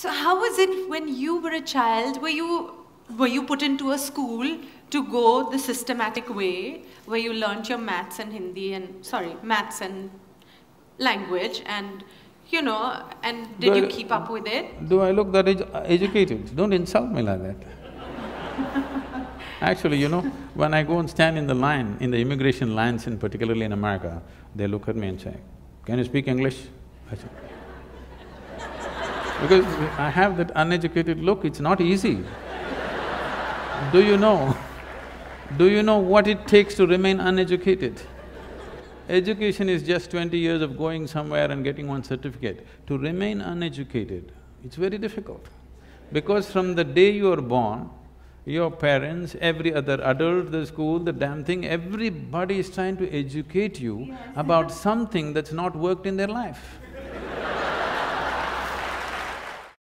So how was it when you were a child? Were you put into a school to go the systematic way, where you learnt your maths and Hindi and, maths and language and, and did you keep up with it? Do I look that educated? Don't insult me like that. Actually, when I go and stand in the line, in the immigration lines particularly in America, they look at me and say, "Can you speak English?" I say, because I have that uneducated look, it's not easy. Do you know what it takes to remain uneducated? Education is just 20 years of going somewhere and getting one certificate. To remain uneducated, it's very difficult. Because from the day you are born, your parents, every other adult, the school, the damn thing, everybody is trying to educate you about something that's not worked in their life.